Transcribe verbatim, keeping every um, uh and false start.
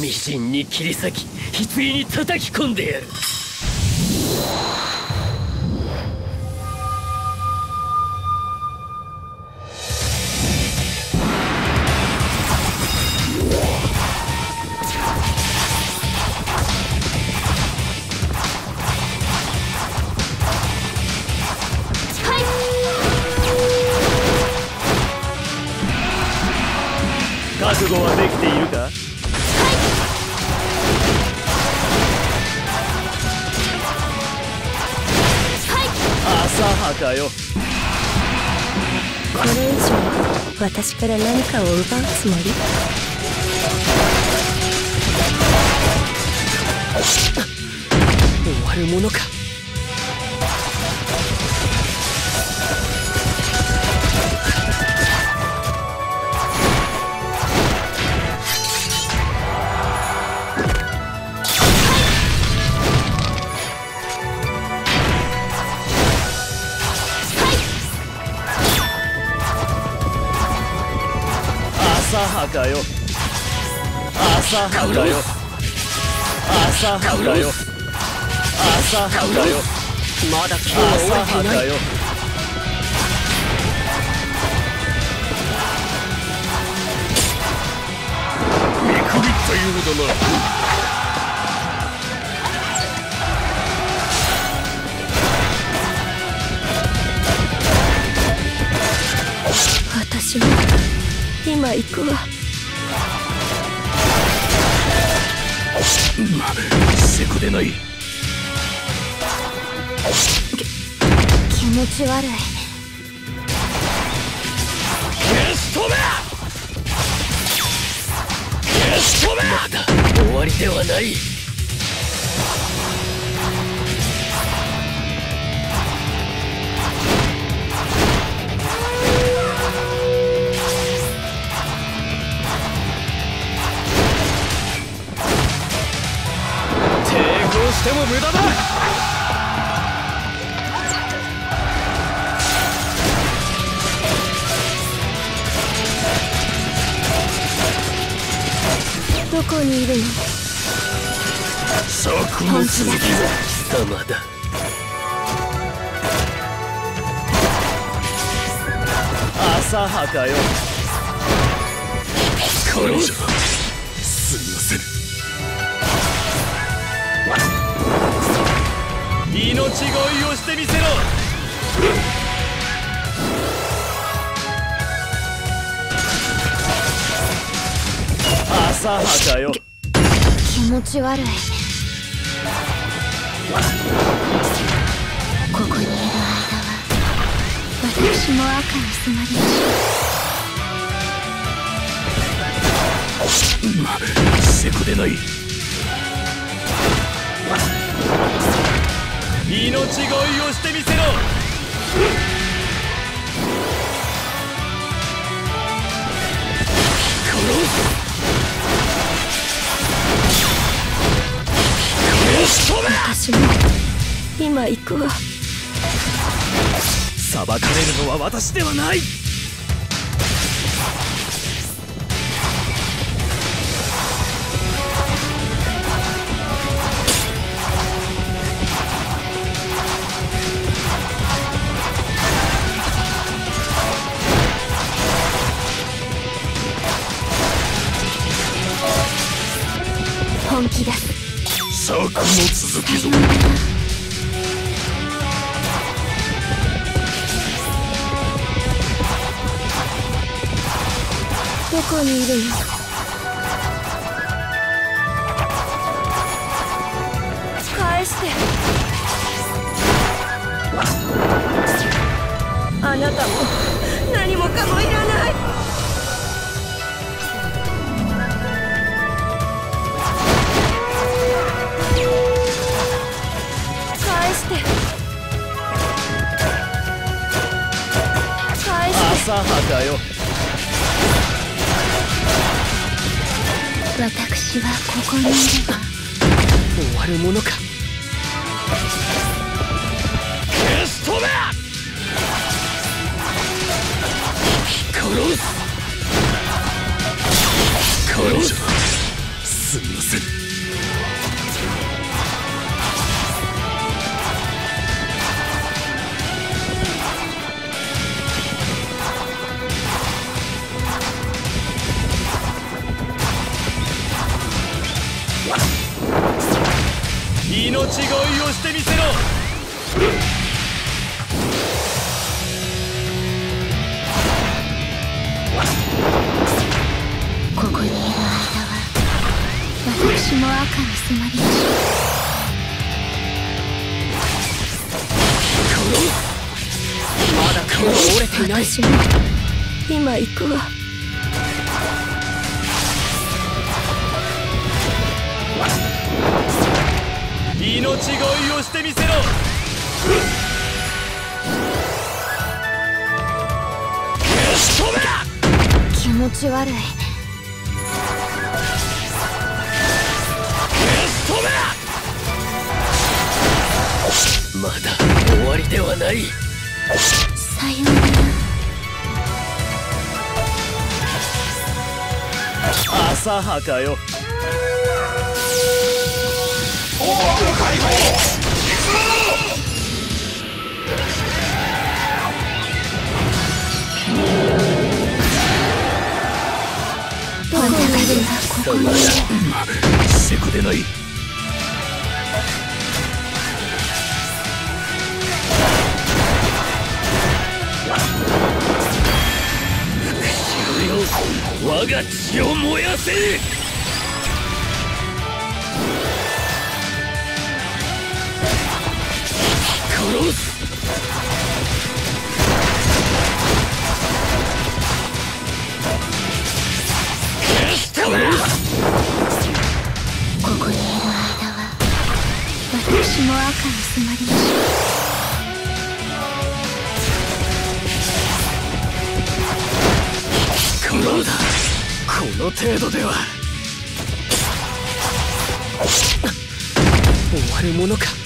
ミシンに切り裂き棺に叩き込んでやる。覚悟はできているか？はい。はい。浅はかよ。 これ以上私から何かを奪うつもり？ 終わるものか。浅はかよ。浅はかよ。浅はかよ。浅はかよ。まだ今日は終わってない。見くびったようだな。 私も今行くわ。 せこでない。 気持ち悪い。 消し止め！消し止め！まだ終わりではない。どうしても無駄だ。 どこにいるの？ さあこの続きは貴様だ。浅はかよ。彼女すみません。命乞いをしてみせろ。浅はかよ。 気持ち悪い。ここにいる間は私も赤に染まりましょう。 せこでない。命乞いをしてみせろ。 私も今行くわ。 裁かれるのは私ではない。 本気だ。 さあこの続きぞ。 どこにいるの？返して。あなたも何もかもいらない。 浅はかよ。 私はここにいれば終わるものか。消し止め！殺す！殺す！すみません。 私も赤に染まりましょまだ剣は折れていない。 私も今行くわ。 命乞いをしてみせろ。 気持ち悪い。 まだ終わりではない。 さようなら。 浅はかよ。 どこにいるんだ。ここにいる。 せこでない。我が血を燃やせ。殺す。 ここにいる間は私も赤に染まりましょう。 この程度では終わるものか。